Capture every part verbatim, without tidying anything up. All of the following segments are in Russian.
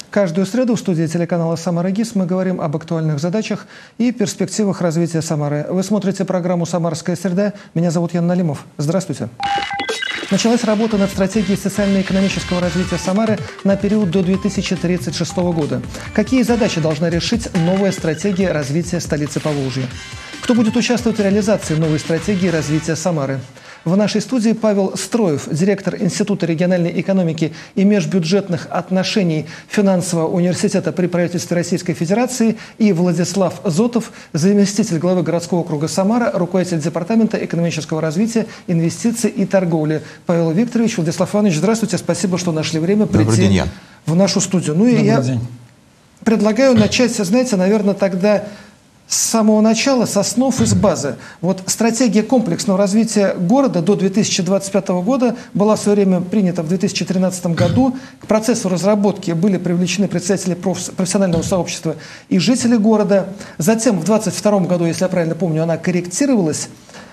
Каждую среду в студии телеканала «Самара ГИС» мы говорим об актуальных задачах и перспективах развития Самары. Вы смотрите программу «Самарская среда». Меня зовут Ян Налимов. Здравствуйте. Началась работа над стратегией социально-экономического развития Самары на период до две тысячи тридцать шестого года. Какие задачи должна решить новая стратегия развития столицы Поволжья? Кто будет участвовать в реализации новой стратегии развития Самары? В нашей студии Павел Строев, директор Института региональной экономики и межбюджетных отношений Финансового университета при правительстве Российской Федерации, и Владислав Зотов, заместитель главы городского округа Самара, руководитель департамента экономического развития, инвестиций и торговли. Павел Викторович, Владислав Иванович, здравствуйте, спасибо, что нашли время прийти Добрый день, Ян. в нашу студию. Ну и Добрый я день. предлагаю начать, знаете, наверное, тогда с самого начала, с основ, из базы. Вот стратегия комплексного развития города до две тысячи двадцать пятого года была в свое время принята в две тысячи тринадцатом году. К процессу разработки были привлечены представители профессионального сообщества и жители города. Затем в две тысячи двадцать втором году, если я правильно помню, она корректировалась.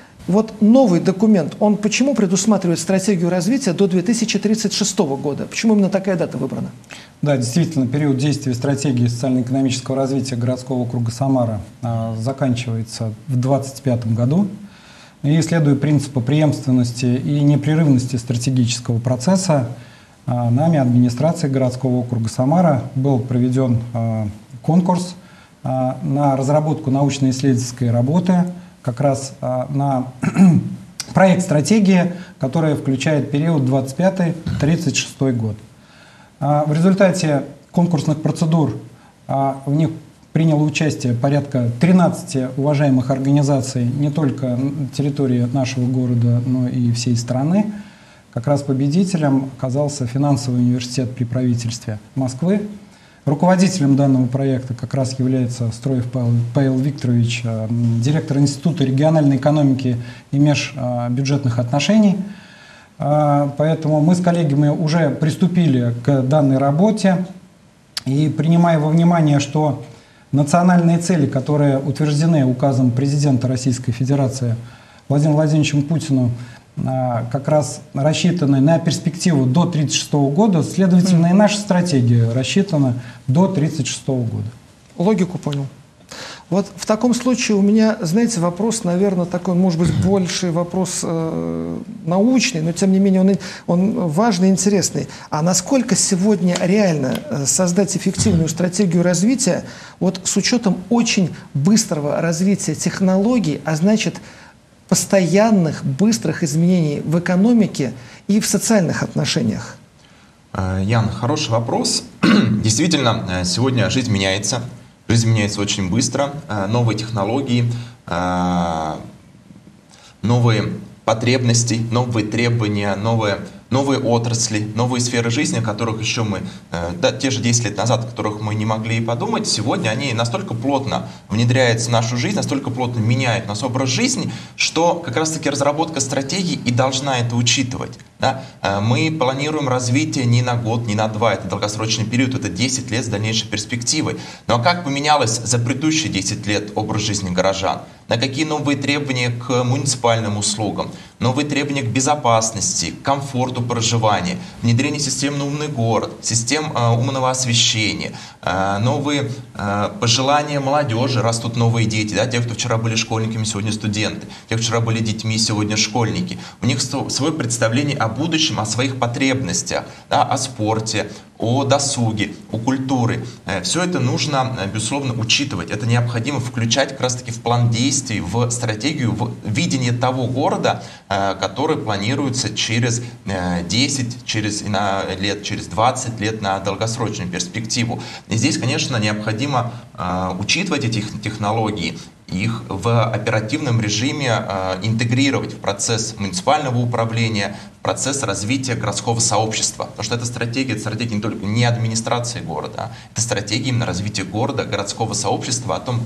Вот новый документ, он почему предусматривает стратегию развития до две тысячи тридцать шестого года? Почему именно такая дата выбрана? Да, действительно, период действия стратегии социально-экономического развития городского округа Самара а, заканчивается в две тысячи двадцать пятом году. И, следуя принципу преемственности и непрерывности стратегического процесса, а, нами, администрацией городского округа Самара, был проведен а, конкурс а, на разработку научно-исследовательской работы, как раз а, на проект стратегии, которая включает период двадцать пятый — тридцать шестой год. А, в результате конкурсных процедур а, в них приняло участие порядка тринадцати уважаемых организаций не только на территории нашего города, но и всей страны. Как раз победителем оказался Финансовый университет при правительстве Москвы. Руководителем данного проекта как раз является Строев Павел, Павел Викторович, директор Института региональной экономики и межбюджетных отношений. Поэтому мы с коллегами уже приступили к данной работе. И принимая во внимание, что национальные цели, которые утверждены указом президента Российской Федерации Владимиром Владимировичем Путиным, как раз рассчитаны на перспективу до тридцать шестого года, следовательно, и наша стратегия рассчитана до тридцать шестого года. Логику понял. Вот в таком случае у меня, знаете, вопрос, наверное, такой, может быть, больше вопрос э, научный, но тем не менее он, он важный и интересный. А насколько сегодня реально создать эффективную стратегию развития вот с учетом очень быстрого развития технологий, а значит, постоянных, быстрых изменений в экономике и в социальных отношениях? Ян, хороший вопрос. Действительно, сегодня жизнь меняется. Жизнь меняется очень быстро. Новые технологии, новые потребности, новые требования, новые, новые отрасли, новые сферы жизни, о которых еще мы, да, те же десять лет назад, о которых мы не могли и подумать, сегодня они настолько плотно внедряются в нашу жизнь, настолько плотно меняют наш образ жизни, что как раз-таки разработка стратегий и должна это учитывать. Да? Мы планируем развитие не на год, не на два, это долгосрочный период, это десять лет с дальнейшей перспективой. Но как поменялось за предыдущие десять лет образ жизни горожан? На какие новые требования к муниципальным услугам, новые требования к безопасности, к комфорту проживания, внедрение систем на умный город, систем э, умного освещения, э, новые э, пожелания молодежи, растут новые дети, да, те, кто вчера были школьниками, сегодня студенты, те, кто вчера были детьми, сегодня школьники. У них свое представление о будущем, о своих потребностях, да, о спорте, о досуге, о культуре. Все это нужно, безусловно, учитывать. Это необходимо включать как раз-таки в план действий, в стратегию, в видение того города, который планируется через десять через, лет, через двадцать лет на долгосрочную перспективу. И здесь, конечно, необходимо учитывать эти технологии, их в оперативном режиме э, интегрировать в процесс муниципального управления, в процесс развития городского сообщества. Потому что эта стратегия, это стратегия не только не администрации города, это стратегия именно развития города, городского сообщества, о том, как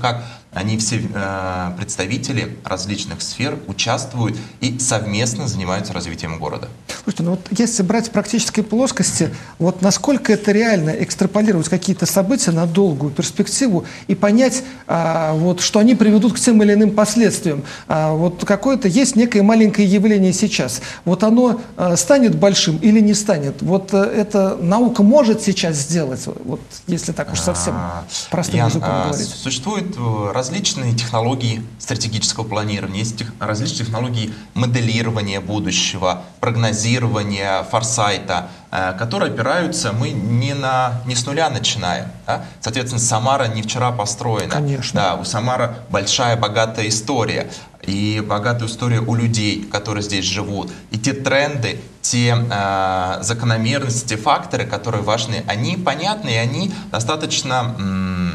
Они все э, представители различных сфер участвуют и совместно занимаются развитием города. Слушайте, ну вот если брать в практической плоскости, вот насколько это реально экстраполировать какие-то события на долгую перспективу и понять, а, вот, что они приведут к тем или иным последствиям. А, вот какое-то есть некое маленькое явление сейчас. Вот оно а, станет большим или не станет? Вот а, это наука может сейчас сделать, вот, если так уж совсем простым Ян, языком а, говорить. Существуют различные технологии стратегического планирования, есть тех, различные технологии моделирования будущего, прогнозирования, форсайта, э, которые опираются, мы не, на, не с нуля начинаем. Да? Соответственно, Самара не вчера построена. Конечно. Да, у Самары большая, богатая история. И богатая история у людей, которые здесь живут. И те тренды, те э, закономерности, те факторы, которые важны, они понятны, и они достаточно м,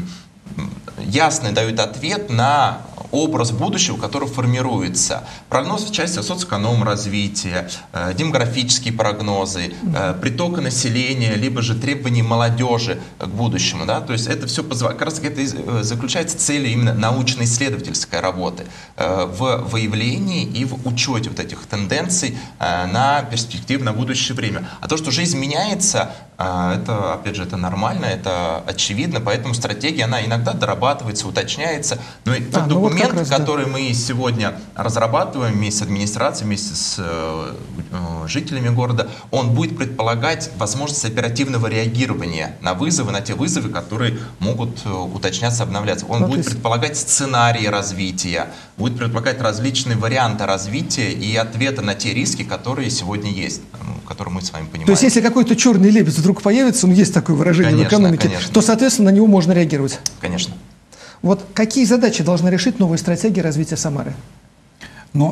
ясно дают ответ на образ будущего, который формируется. Прогноз в части социоэкономного развития, э, демографические прогнозы, э, притока населения, либо же требований молодежи к будущему. Да? То есть это все позволяет, как раз это и заключается целью именно научно-исследовательской работы э, в выявлении и в учете вот этих тенденций э, на перспективу, на будущее время. А то, что жизнь меняется, э, это, опять же, это нормально, это очевидно, поэтому стратегия, она иногда дорабатывается, уточняется. Но и тот а, документ, ну вот раз, который да. мы сегодня разрабатываем вместе с администрацией, вместе с э, жителями города, он будет предполагать возможность оперативного реагирования на вызовы, на те вызовы, которые могут э, уточняться, обновляться. Он ну, будет есть... предполагать сценарии развития, будет предполагать различные варианты развития и ответа на те риски, которые сегодня есть, которые мы с вами понимаем. То есть, если какой-то черный лебедь вдруг появится, ну, есть такое выражение конечно, в экономике, конечно. то, соответственно, на него можно реагировать. Конечно. Вот какие задачи должны решить новые стратегии развития Самары? Ну,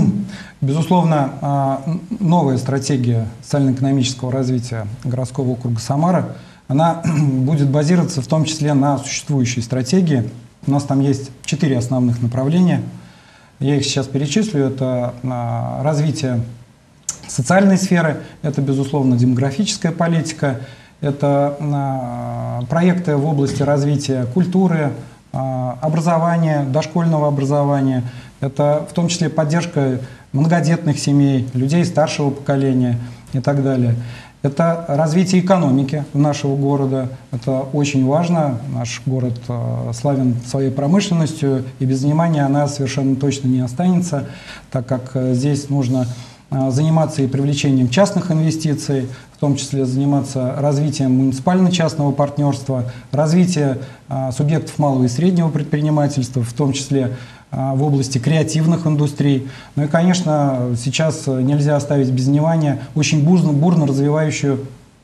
безусловно, новая стратегия социально-экономического развития городского округа Самара, она будет базироваться в том числе на существующей стратегии. У нас там есть четыре основных направления. Я их сейчас перечислю. Это развитие социальной сферы, это, безусловно, демографическая политика, это проекты в области развития культуры, образования, дошкольного образования. Это в том числе поддержка многодетных семей, людей старшего поколения и так далее. Это развитие экономики нашего города. Это очень важно. Наш город славен своей промышленностью, и без внимания она совершенно точно не останется, так как здесь нужно заниматься и привлечением частных инвестиций, в том числе заниматься развитием муниципально-частного партнерства, развитием а, субъектов малого и среднего предпринимательства, в том числе а, в области креативных индустрий. Ну и, конечно, сейчас нельзя оставить без внимания очень бурно, бурно развивающую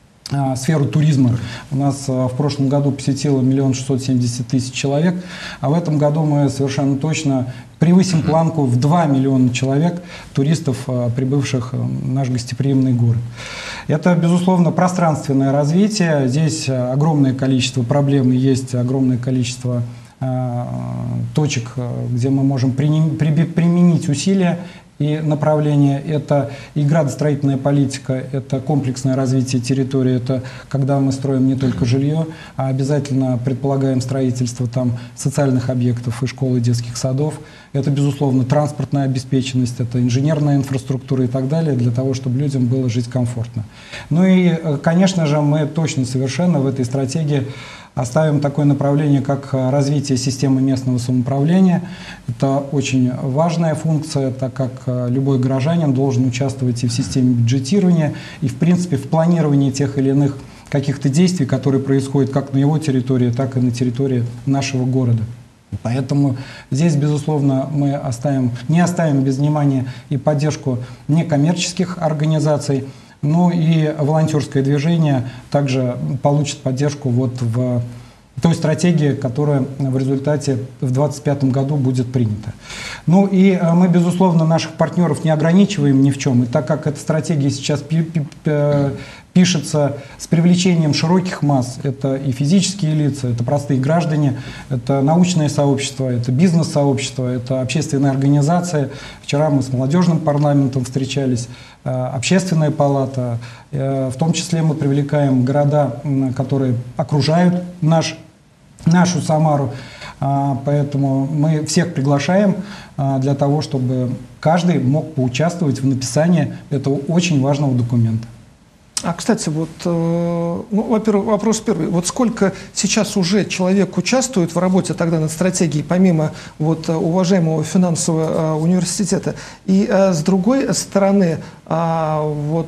а, сферу туризма. У нас а, в прошлом году посетило миллион шестьсот семьдесят тысяч человек, а в этом году мы совершенно точно превысим планку в два миллиона человек, туристов, прибывших в наш гостеприимный город. Это, безусловно, пространственное развитие. Здесь огромное количество проблем, и есть огромное количество э, точек, где мы можем применить усилия и направления. Это и градостроительная политика, это комплексное развитие территории, это когда мы строим не только жилье, а обязательно предполагаем строительство там социальных объектов и школ, и детских садов. Это, безусловно, транспортная обеспеченность, это инженерная инфраструктура и так далее, для того, чтобы людям было жить комфортно. Ну и, конечно же, мы точно совершенно в этой стратегии оставим такое направление, как развитие системы местного самоуправления. Это очень важная функция, так как любой горожанин должен участвовать и в системе бюджетирования, и, в принципе, в планировании тех или иных каких-то действий, которые происходят как на его территории, так и на территории нашего города. Поэтому здесь, безусловно, мы оставим, не оставим без внимания и поддержку некоммерческих организаций. Ну и волонтерское движение также получит поддержку вот в той стратегии, которая в результате в две тысячи двадцать пятом году будет принята. Ну и мы, безусловно, наших партнеров не ограничиваем ни в чем. И так как эта стратегия сейчас пишется с привлечением широких масс, это и физические лица, это простые граждане, это научное сообщество, это бизнес-сообщество, это общественная организация. Вчера мы с молодежным парламентом встречались, общественная палата. В том числе мы привлекаем города, которые окружают наш, нашу Самару. Поэтому мы всех приглашаем для того, чтобы каждый мог поучаствовать в написании этого очень важного документа. А, кстати, вот, ну, во-первых, вопрос первый. Вот сколько сейчас уже человек участвует в работе тогда над стратегией, помимо вот уважаемого финансового университета? И с другой стороны, вот,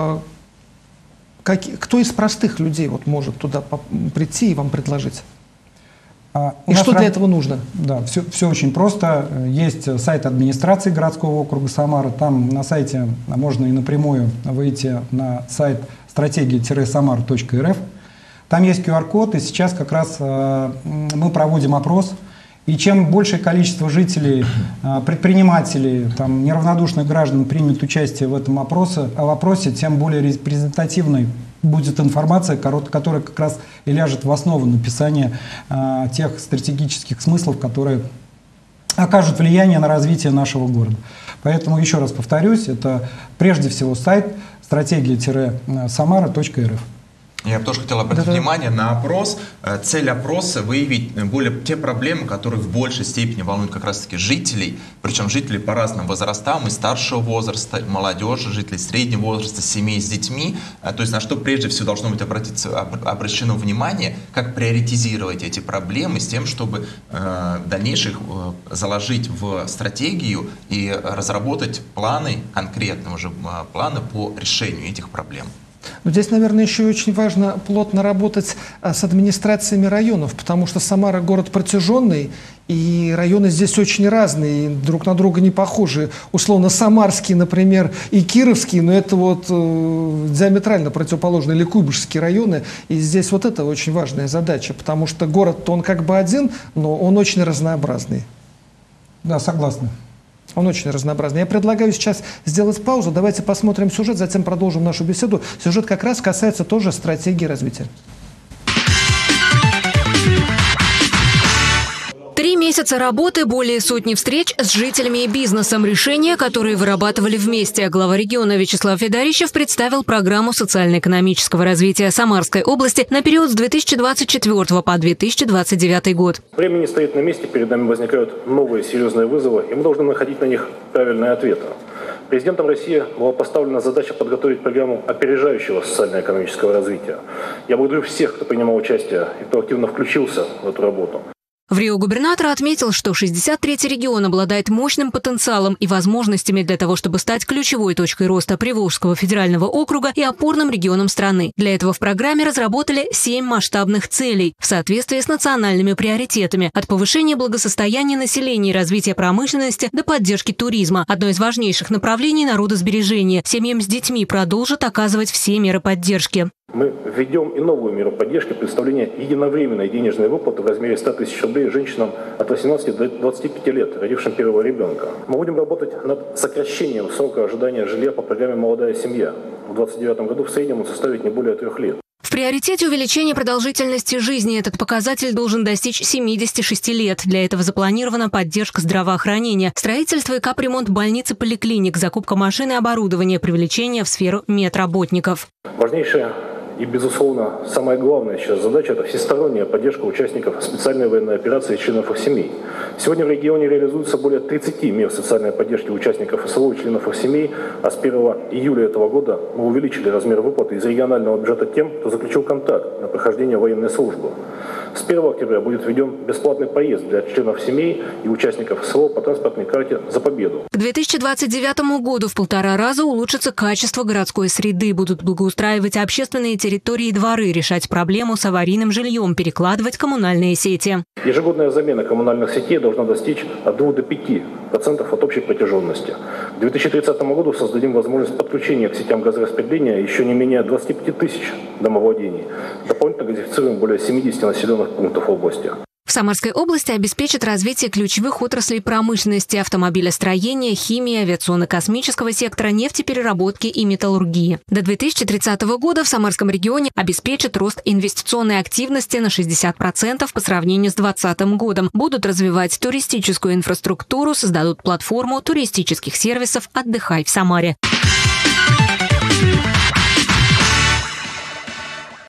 как, кто из простых людей вот может туда прийти и вам предложить? А, и что для этого нужно? Да, все, все очень просто. Есть сайт администрации городского округа Самара. Там на сайте можно и напрямую выйти на сайт стратегия самара точка эр эф. Там есть ку ар код, и сейчас как раз э, мы проводим опрос. И чем большее количество жителей, э, предпринимателей, там, неравнодушных граждан примет участие в этом опросе, в вопросе, тем более репрезентативной будет информация, которая как раз и ляжет в основу написания э, тех стратегических смыслов, которые окажут влияние на развитие нашего города. Поэтому, еще раз повторюсь, это прежде всего сайт стратегия самара точка эр эф. Я бы тоже хотел обратить Да-да. внимание на опрос. Цель опроса — выявить более те проблемы, которые в большей степени волнуют как раз-таки жителей, причем жителей по разным возрастам, и старшего возраста, и молодежи, жителей среднего возраста, семей с детьми. То есть на что прежде всего должно быть обратиться, обращено внимание, как приоритизировать эти проблемы с тем, чтобы э, в дальнейшем э, заложить в стратегию и разработать планы, конкретные уже э, планы по решению этих проблем. Но здесь, наверное, еще очень важно плотно работать с администрациями районов, потому что Самара город протяженный, и районы здесь очень разные, друг на друга не похожи. Условно, Самарский, например, и Кировский, но это вот э, диаметрально противоположные, или Куйбышевские районы. И здесь вот это очень важная задача, потому что город-то он как бы один, но он очень разнообразный. Да, согласна. Он очень разнообразный. Я предлагаю сейчас сделать паузу. Давайте посмотрим сюжет, затем продолжим нашу беседу. Сюжет как раз касается тоже стратегии развития. Три месяца работы, более сотни встреч с жителями и бизнесом. Решения, которые вырабатывали вместе. Глава региона Вячеслав Федорищев представил программу социально-экономического развития Самарской области на период с две тысячи двадцать четвёртого по две тысячи двадцать девятый год. Время не стоит на месте, перед нами возникают новые серьезные вызовы, и мы должны находить на них правильные ответы. Президентом России была поставлена задача подготовить программу опережающего социально-экономического развития. Я благодарю всех, кто принимал участие и кто активно включился в эту работу. В Рио губернатор отметил, что шестьдесят третий регион обладает мощным потенциалом и возможностями для того, чтобы стать ключевой точкой роста Приволжского федерального округа и опорным регионом страны. Для этого в программе разработали семь масштабных целей в соответствии с национальными приоритетами – от повышения благосостояния населения и развития промышленности до поддержки туризма. Одно из важнейших направлений – народосбережения. Семьям с детьми продолжат оказывать все меры поддержки. Мы введем и новую меру поддержки представления единовременной денежной выплаты в размере ста тысяч рублей женщинам от восемнадцати до двадцати пяти лет, родившим первого ребенка. Мы будем работать над сокращением срока ожидания жилья по программе «Молодая семья». В две тысячи двадцать девятом году в среднем он составит не более трех лет. В приоритете увеличение продолжительности жизни. Этот показатель должен достичь семидесяти шести лет. Для этого запланирована поддержка здравоохранения, строительство и капремонт больниц и поликлиник, закупка машин и оборудования, привлечение в сферу медработников. Важнейшее и, безусловно, самая главная сейчас задача – это всесторонняя поддержка участников специальной военной операции и членов их семей. Сегодня в регионе реализуется более тридцати мер социальной поддержки участников СВО и членов их семей, а с первого июля этого года мы увеличили размер выплаты из регионального бюджета тем, кто заключил контракт на прохождение военной службы. С первого октября будет введен бесплатный проезд для членов семей и участников СВО по транспортной карте «За победу». К две тысячи двадцать девятому году в полтора раза улучшится качество городской среды. Будут благоустраивать общественные территории и дворы, решать проблему с аварийным жильем, перекладывать коммунальные сети. Ежегодная замена коммунальных сетей должна достичь от двух до пяти процентов от общей протяженности. К две тысячи тридцатому году создадим возможность подключения к сетям газораспределения еще не менее двадцати пяти тысяч домовладений. Дополнительно газифицируем более семидесяти населенных пунктов области. В Самарской области обеспечат развитие ключевых отраслей промышленности, автомобилестроения, химии, авиационно-космического сектора, нефтепереработки и металлургии. До две тысячи тридцатого года в Самарском регионе обеспечат рост инвестиционной активности на шестьдесят процентов по сравнению с двадцатым годом. Будут развивать туристическую инфраструктуру, создадут платформу туристических сервисов «Отдыхай в Самаре».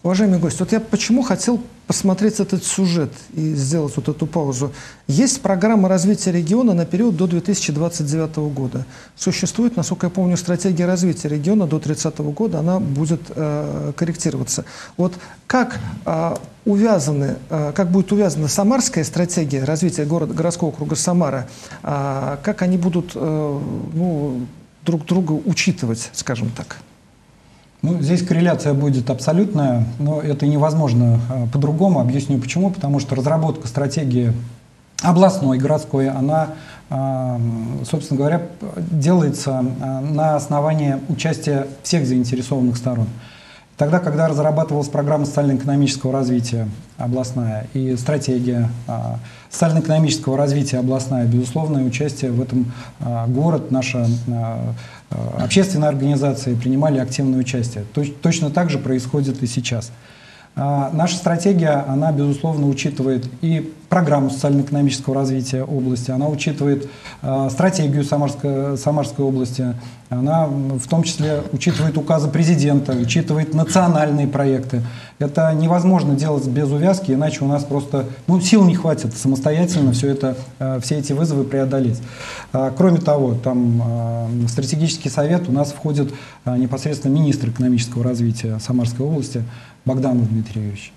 Уважаемый гость, вот я почему хотел посмотреть этот сюжет и сделать вот эту паузу. Есть программа развития региона на период до две тысячи двадцать девятого года. Существует, насколько я помню, стратегия развития региона до тридцатого года, она будет э, корректироваться. Вот как, э, увязаны, э, как будет увязана самарская стратегия развития города, городского округа Самара, э, как они будут э, ну, друг друга учитывать, скажем так? Ну, здесь корреляция будет абсолютная, но это невозможно а, по-другому. Объясню почему. Потому что разработка стратегии областной, городской, она, а, собственно говоря, делается а, на основании участия всех заинтересованных сторон. Тогда, когда разрабатывалась программа социально-экономического развития областная и стратегия а, социально-экономического развития областная, безусловное участие в этом а, город, наша а, общественные организации принимали активное участие. Точ, точно так же происходит и сейчас. А, наша стратегия, она, безусловно, учитывает и программу социально-экономического развития области, она учитывает а, стратегию Самарской, Самарской области, она в том числе учитывает указы президента, учитывает национальные проекты. Это невозможно делать без увязки, иначе у нас просто ну, сил не хватит самостоятельно все, это, все эти вызовы преодолеть. Кроме того, там, в стратегический совет у нас входит непосредственно министр экономического развития Самарской области Богданов Дмитрий Юрьевич.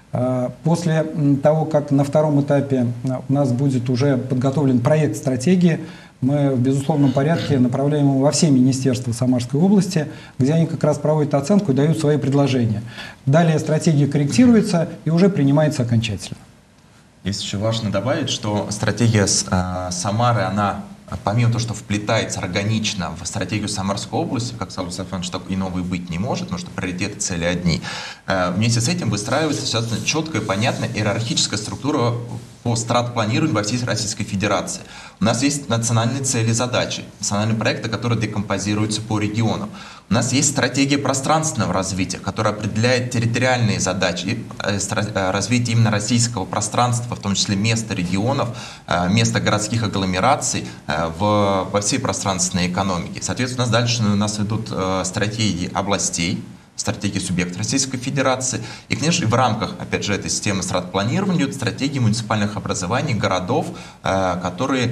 После того, как на втором этапе у нас будет уже подготовлен проект стратегии, мы в безусловном порядке направляем его во все министерства Самарской области, где они как раз проводят оценку и дают свои предложения. Далее стратегия корректируется и уже принимается окончательно. Здесь еще важно добавить, что стратегия э, Самары, она помимо того, что вплетается органично в стратегию Самарской области, как сказал Александр Иванович, так иного и быть не может, потому что приоритеты, цели одни. Э, вместе с этим выстраивается достаточно четкая, понятная иерархическая структура по стратпланированию во всей Российской Федерации. У нас есть национальные цели и задачи, национальные проекты, которые декомпозируются по регионам. У нас есть стратегия пространственного развития, которая определяет территориальные задачи, развитие именно российского пространства, в том числе места регионов, места городских агломераций в, во всей пространственной экономике. Соответственно, у нас дальше у нас идут стратегии областей, стратегии субъектов Российской Федерации. И, конечно, в рамках, опять же, этой системы стратпланирования идут стратегии муниципальных образований, городов, которые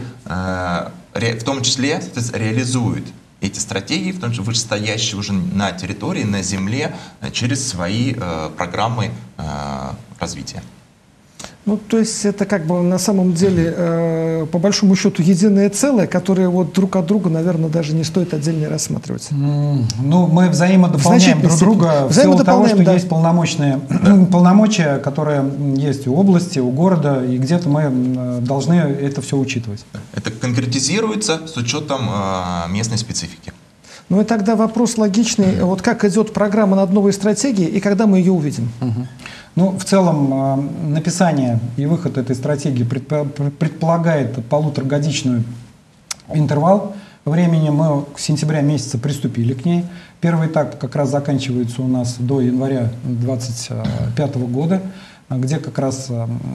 в том числе реализуют эти стратегии, в том числе вышестоящие уже на территории, на земле, через свои программы развития. Ну, то есть это как бы на самом деле, э, по большому счету, единое целое, которое вот друг от друга, наверное, даже не стоит отдельно рассматривать. Mm, ну, мы взаимодополняем друг друга в силу того, что да. есть полномочные, полномочия, которые есть у области, у города, и где-то мы должны это все учитывать. Это конкретизируется с учетом э, местной специфики. Ну и тогда вопрос логичный. Вот как идет программа над новой стратегией и когда мы ее увидим? Угу. Ну, в целом, написание и выход этой стратегии предполагает полуторагодичный интервал времени. Мы с сентября месяца приступили к ней. Первый этап как раз заканчивается у нас до января две тысячи двадцать пятого года, где как раз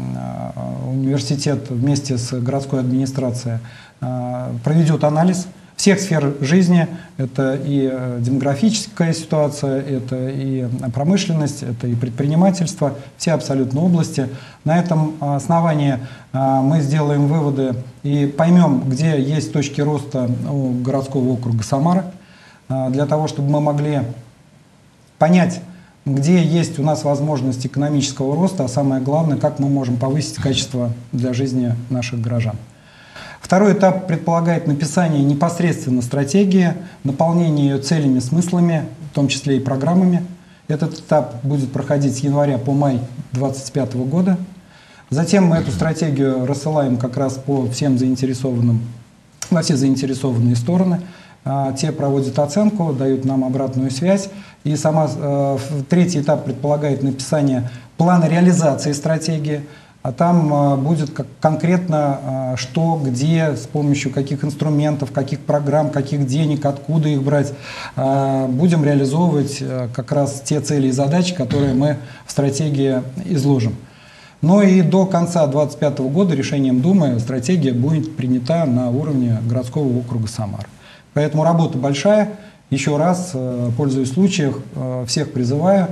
университет вместе с городской администрацией проведет анализ всех сфер жизни. Это и демографическая ситуация, это и промышленность, это и предпринимательство, все абсолютно области. На этом основании мы сделаем выводы и поймем, где есть точки роста у городского округа Самара, для того, чтобы мы могли понять, где есть у нас возможность экономического роста, а самое главное, как мы можем повысить качество для жизни наших горожан. Второй этап предполагает написание непосредственно стратегии, наполнение ее целями, смыслами, в том числе и программами. Этот этап будет проходить с января по май две тысячи двадцать пятого года. Затем мы эту стратегию рассылаем как раз по всем заинтересованным, во все заинтересованные стороны. Те проводят оценку, дают нам обратную связь. И сама, третий этап предполагает написание плана реализации стратегии. А там будет как конкретно что, где, с помощью каких инструментов, каких программ, каких денег, откуда их брать. Будем реализовывать как раз те цели и задачи, которые мы в стратегии изложим. Но и до конца две тысячи двадцать пятого года решением Думы стратегия будет принята на уровне городского округа Самара. Поэтому работа большая. Еще раз, пользуясь случаем, всех призываю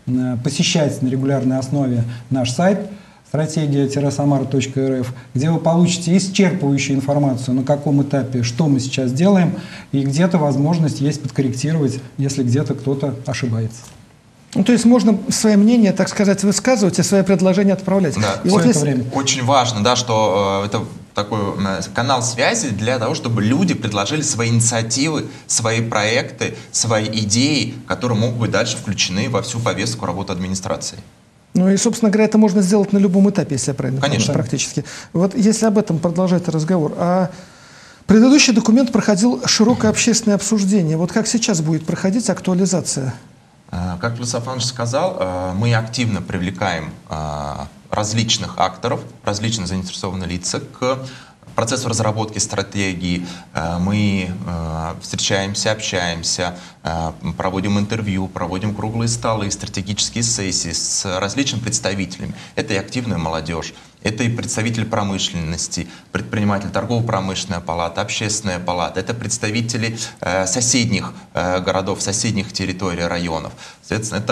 посещайте на регулярной основе наш сайт стратегия самара точка эр эф, где вы получите исчерпывающую информацию, на каком этапе, что мы сейчас делаем, и где-то возможность есть подкорректировать, если где-то кто-то ошибается. Ну, то есть можно свое мнение, так сказать, высказывать и свои предложения отправлять. Да. И вот это если... время. Очень важно, да, что э, это такой э, канал связи для того, чтобы люди предложили свои инициативы, свои проекты, свои идеи, которые могут быть дальше включены во всю повестку работы администрации. Ну и, собственно говоря, это можно сделать на любом этапе, если я правильно Конечно. понимаю, практически. Вот если об этом продолжать разговор. А предыдущий документ проходил широкое общественное обсуждение. Вот как сейчас будет проходить актуализация? Как Владислав Иванович сказал, мы активно привлекаем различных акторов, различные заинтересованные лица к процессу разработки стратегии. Мы встречаемся, общаемся, проводим интервью, проводим круглые столы, стратегические сессии с различными представителями. Это и активная молодежь, это и представители промышленности, предприниматели, торгово-промышленная палата, общественная палата, это представители соседних городов, соседних территорий, районов. Соответственно,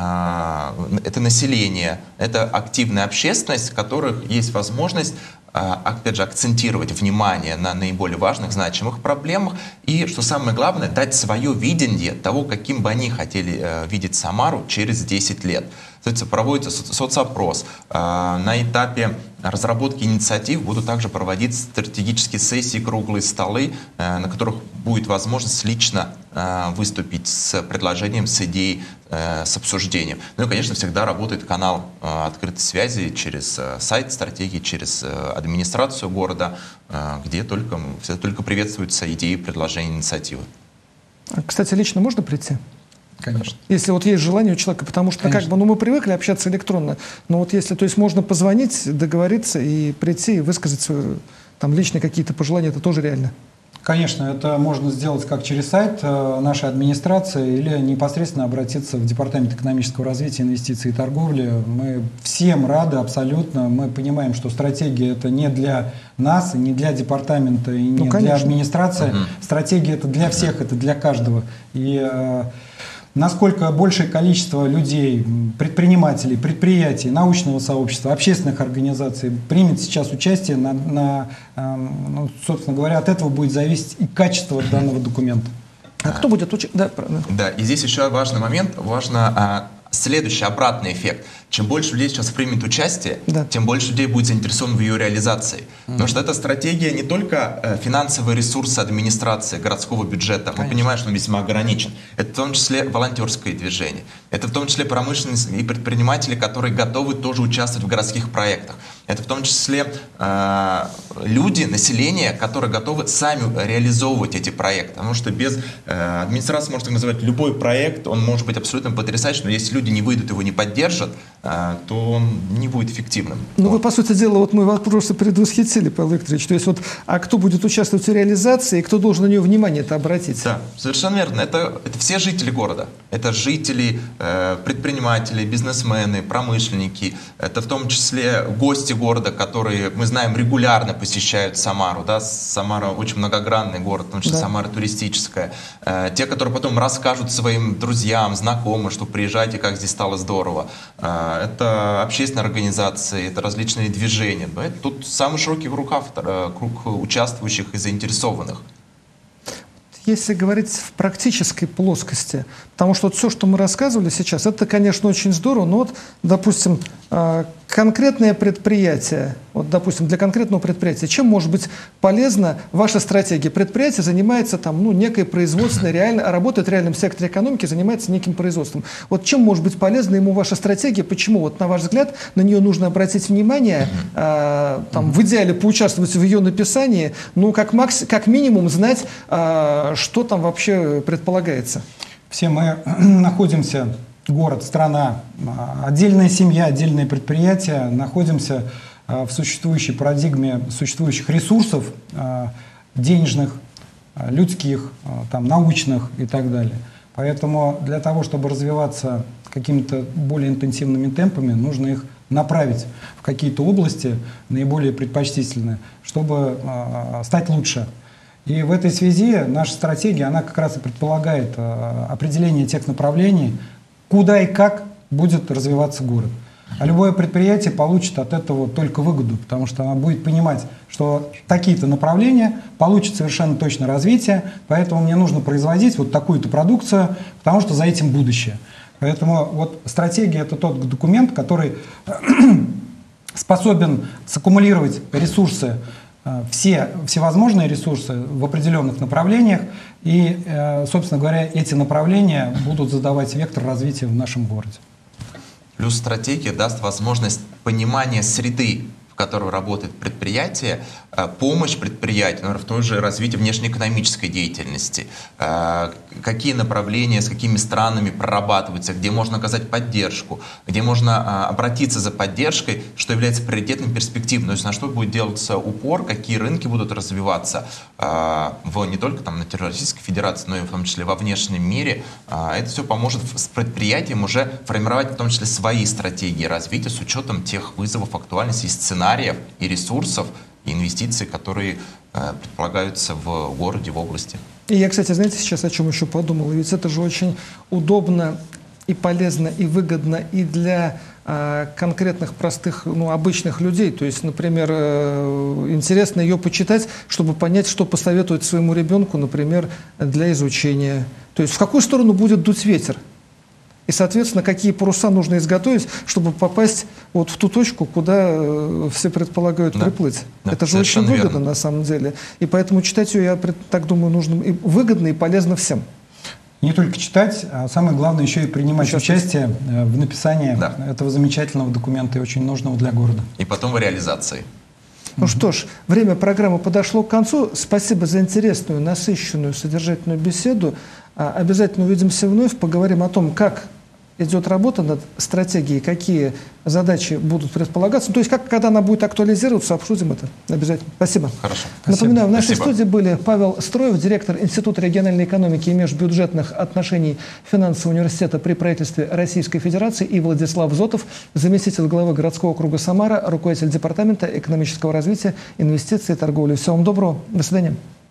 это, это население, это активная общественность, у которых есть возможность, опять же, акцентировать внимание на наиболее важных, значимых проблемах и, что самое главное, дать свое видение того, каким бы они хотели э, видеть Самару через десять лет. Соответственно, проводится со соцопрос. Э, на этапе разработки инициатив будут также проводить стратегические сессии, круглые столы, э, на которых будет возможность лично э, выступить с предложением, с идеей, э, с обсуждением. Ну и, конечно, всегда работает канал э, открытой связи через э, сайт стратегии, через э, администрацию города, э, где только, всегда только приветствуются идеи, предложения, инициативы. Кстати, лично можно прийти? Конечно. Если вот есть желание у человека, потому что как бы, ну, мы привыкли общаться электронно, но вот если, то есть можно позвонить, договориться и прийти и высказать свои, там, личные какие-то пожелания, это тоже реально. Конечно, это можно сделать как через сайт э, нашей администрации или непосредственно обратиться в Департамент экономического развития, инвестиций и торговли. Мы всем рады абсолютно. Мы понимаем, что стратегия это не для нас, не для департамента и не ну, для администрации. Угу. Стратегия это для всех, это для каждого. И э, насколько большее количество людей, предпринимателей, предприятий, научного сообщества, общественных организаций примет сейчас участие, на, на, э, ну, собственно говоря, от этого будет зависеть и качество данного документа. А кто будет учить? Да, да, и здесь еще важный момент, важно а, следующий обратный эффект. Чем больше людей сейчас примет участие, да. тем больше людей будет заинтересован в ее реализации. Mm-hmm. Потому что эта стратегия не только э, финансовые ресурсы администрации, городского бюджета. Конечно. Мы понимаем, что он весьма ограничен. Это в том числе волонтерское движение. Это в том числе промышленность и предприниматели, которые готовы тоже участвовать в городских проектах. Это в том числе э, люди, население, которые готовы сами реализовывать эти проекты. Потому что без э, администрации, можно называть, любой проект, он может быть абсолютно потрясающим, но если люди не выйдут, его не поддержат, то он не будет эффективным. Ну, вот. Вы, по сути дела, вот мы вопросы предвосхитили, Павел Викторович. То есть, вот, а кто будет участвовать в реализации, и кто должен на нее внимание-то обратить? Да, совершенно верно. Это, это все жители города. Это жители, э, предприниматели, бизнесмены, промышленники. Это в том числе гости города, которые, мы знаем, регулярно посещают Самару. Да? Самара очень многогранный город, в том числе да. Самара туристическая. Э, те, которые потом расскажут своим друзьям, знакомым, что приезжайте, как здесь стало здорово. Э, Это общественные организации, это различные движения. Тут самый широкий круг, автор, круг участвующих и заинтересованных. Если говорить в практической плоскости, потому что вот все, что мы рассказывали сейчас, это, конечно, очень здорово, но вот, допустим, конкретное предприятие, вот, допустим, для конкретного предприятия, чем может быть полезна ваша стратегия? Предприятие занимается там, ну, некой производственной, реально, работает в реальном секторе экономики, занимается неким производством. Вот чем может быть полезна ему ваша стратегия? Почему, вот, на ваш взгляд, на нее нужно обратить внимание, а, там, в идеале поучаствовать в ее написании, ну, как, макс, как минимум знать, а, что там вообще предполагается? Все мы находимся, город, страна, отдельная семья, отдельные предприятия, находимся в существующей парадигме существующих ресурсов, денежных, людских, там, научных и так далее. Поэтому для того, чтобы развиваться какими-то более интенсивными темпами, нужно их направить в какие-то области наиболее предпочтительные, чтобы стать лучше. И в этой связи наша стратегия, она как раз и предполагает определение тех направлений, куда и как будет развиваться город. А любое предприятие получит от этого только выгоду, потому что она будет понимать, что такие-то направления получат совершенно точно развитие, поэтому мне нужно производить вот такую-то продукцию, потому что за этим будущее. Поэтому вот стратегия – это тот документ, который способен саккумулировать ресурсы, все всевозможные ресурсы в определенных направлениях, и, собственно говоря, эти направления будут задавать вектор развития в нашем городе. Плюс стратегия даст возможность понимания среды, в которой работает предприятие, помощь предприятию, например, в той же развитии внешнеэкономической деятельности, какие направления, с какими странами прорабатываются, где можно оказать поддержку, где можно обратиться за поддержкой, что является приоритетным перспективным, то есть на что будет делаться упор, какие рынки будут развиваться в, не только там, на территории Российской Федерации, но и в том числе во внешнем мире. Это все поможет с предприятием уже формировать в том числе свои стратегии развития с учетом тех вызовов, актуальностей, сценариев и ресурсов, и инвестиций, которые э, предполагаются в городе, в области. И я, кстати, знаете, сейчас о чем еще подумал? Ведь это же очень удобно и полезно, и выгодно и для э, конкретных, простых, ну, обычных людей. То есть, например, э, интересно ее почитать, чтобы понять, что посоветовать своему ребенку, например, для изучения. То есть, в какую сторону будет дуть ветер. И, соответственно, какие паруса нужно изготовить, чтобы попасть вот в ту точку, куда э, все предполагают да. приплыть. Да, это же очень выгодно, верно. На самом деле. И поэтому читать ее, я так думаю, нужно и выгодно, и полезно всем. Не только читать, а самое главное еще и принимать участие в написании да. этого замечательного документа и очень нужного для города. И потом в реализации. Ну что ж, время программы подошло к концу. Спасибо за интересную, насыщенную, содержательную беседу. Обязательно увидимся вновь, поговорим о том, как идет работа над стратегией, какие задачи будут предполагаться. То есть, как, когда она будет актуализироваться, обсудим это обязательно. Спасибо. Хорошо. Напоминаю, в нашей Спасибо. студии были Павел Строев, директор Института региональной экономики и межбюджетных отношений Финансового университета при правительстве Российской Федерации, и Владислав Зотов, заместитель главы городского округа Самара, руководитель департамента экономического развития, инвестиций и торговли. Всего вам доброго. До свидания.